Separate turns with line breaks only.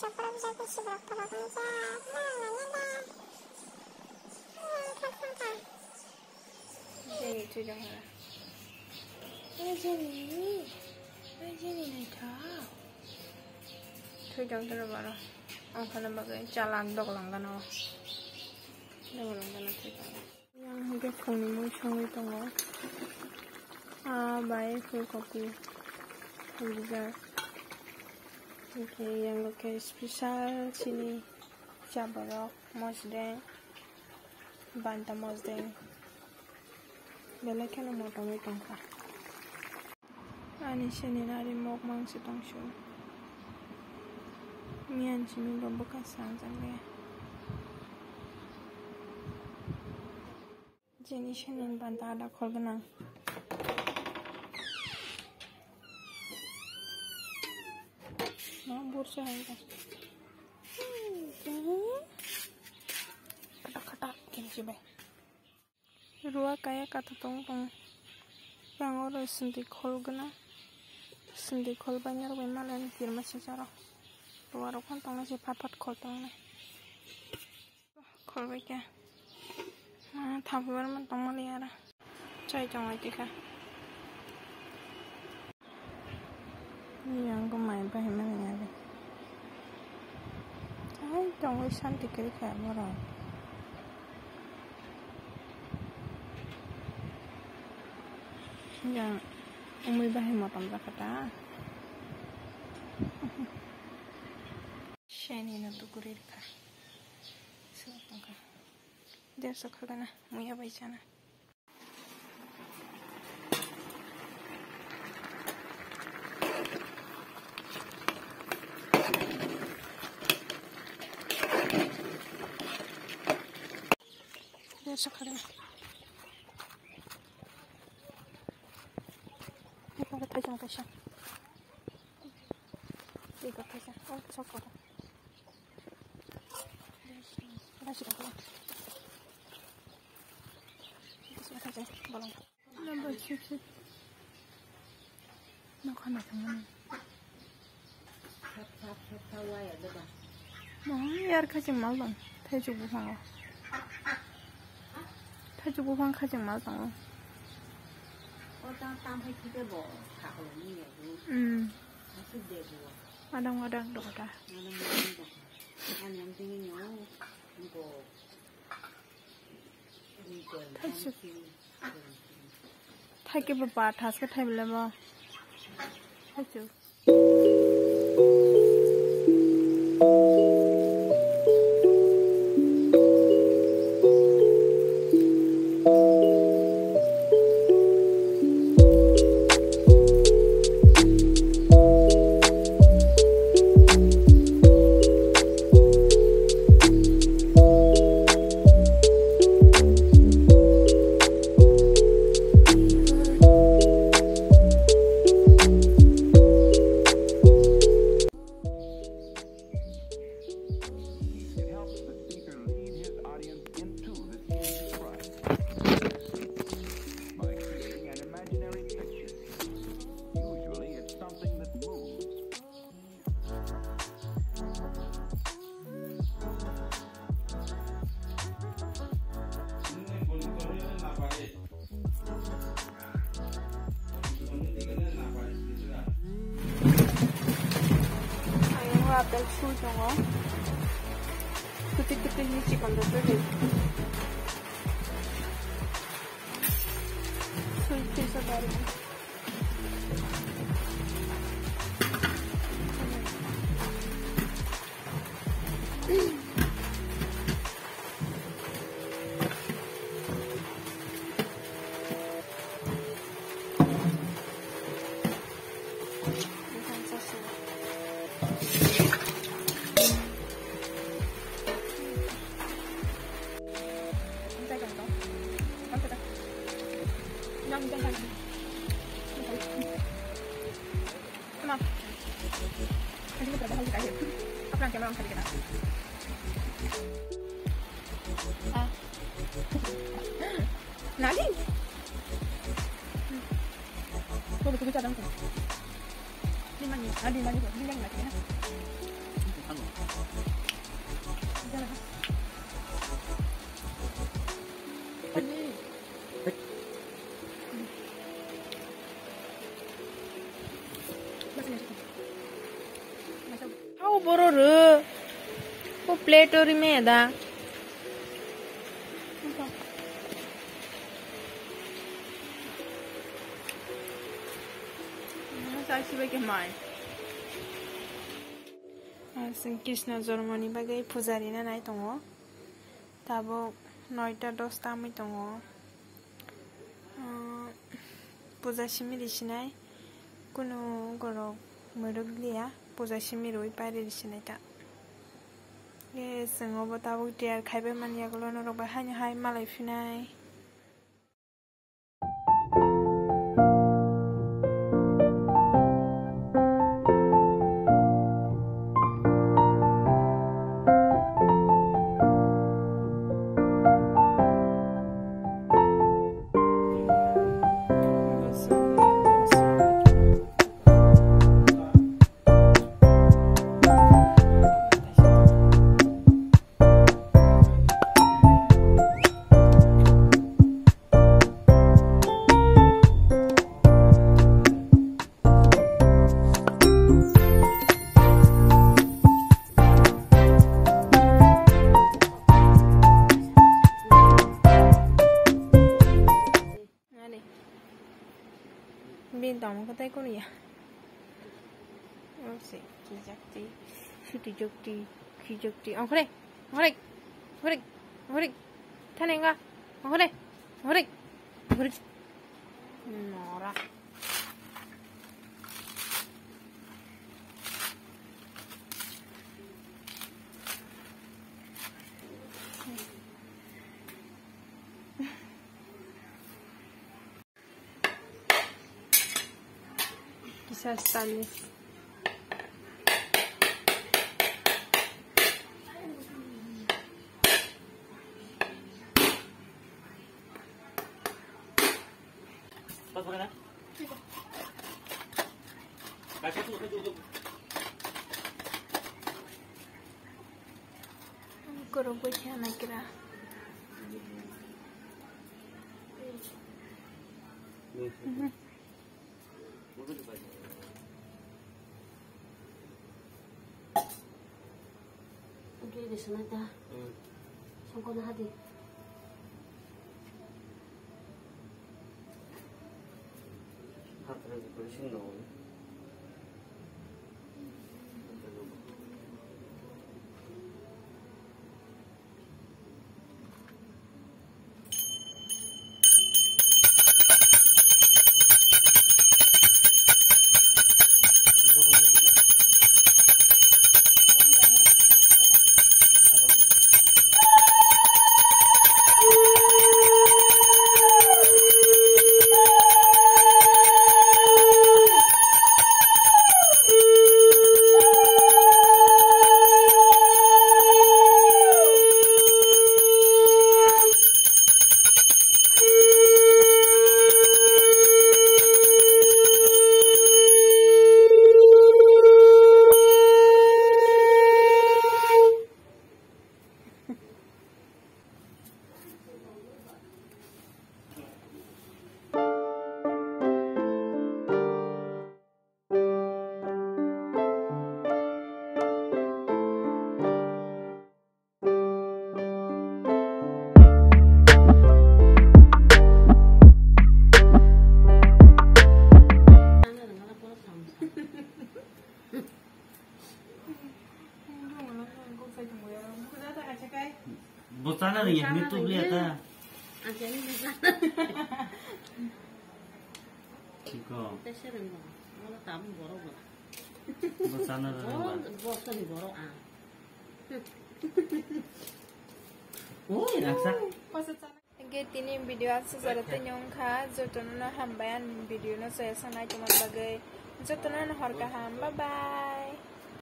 bisa pura-pura bisa pura-pura aja.
Jimi itu jangan. Jimi naik tau. Itu jangan terlalu. Angkana bagai jalan dok langgan oh. Dengan langgan itu kan. Yang mungkin kami mau coba itu oh. Baik full kopi. Juga. Oke, yang lokal spesial sini kokbrok, mosdeng, banta mosdeng. Belakang mau tamu tangka. Ani sini nari mok mang sitang show. Mian Jimi babuka sanjangnya. Jini sini banta ada kolbenang. Bursa itu. Kata-kata kimchi bay. Ruah kayak kata tong-tong. Yang orang sendi kol guna. Sendi kol banyak bemalan firma secara. Ruah rokon tong nasi pat-pat kol tong nih. Kol baiknya. Tapi berman tong meliara. Cai jong lagi kah? Yang kemain bagaimana ni? Jangan cantik kiri kayak orang. Yang umur bahaya matam zakata. Shani nanti kurir kah? Sebab kah? Dia suka kan? Muya baca na. Sekarang ini pada tajam tiga tajam sokor sudah tajam bolong nambah cuci makan apa mana mau biar kasih malam tajam bukan 타주 부방 가지 마서.
땀 해주게 뭐 가고는
와당 도다. 타주. 타기 바빠 타스가 타밀래 뭐. 타주. apel sujongo kutik-kutik ni chicken da tadi sweet taste dari Nadi. Kau betul-betul cadang tu. Di mana? Di mana? Di mana lagi? boro ko plate ori me da krishna jormoni bagai pujari na nai tongo tabo 9টা 10টা amai tongo puja simiri sinai kuno gorok morok liya puja simiri oi pare sinai ta ye sengo bo tabo tiar khaibe mania gulo no rok ba haini hai malai finai bintang ko tay ko niya oke kijakti suti kijakti ore tanenga ore nora Bisa sekali. Kurang banyak nak kira.
Oke, di sana dah. Songkon hadi.
Hati bersih no.
Bocana nih, itu lihat ah.
Anjani bisa.
Kiko.
Teserin mo. Wala tamu boro ba.
Bocana nih.
Oh, bosan ni boro ah. Oh,
Raksa.
Tini video asa zarata nyongkha jotono hambayan video no saya sanai cuman bagai jotono harga ham bye bye.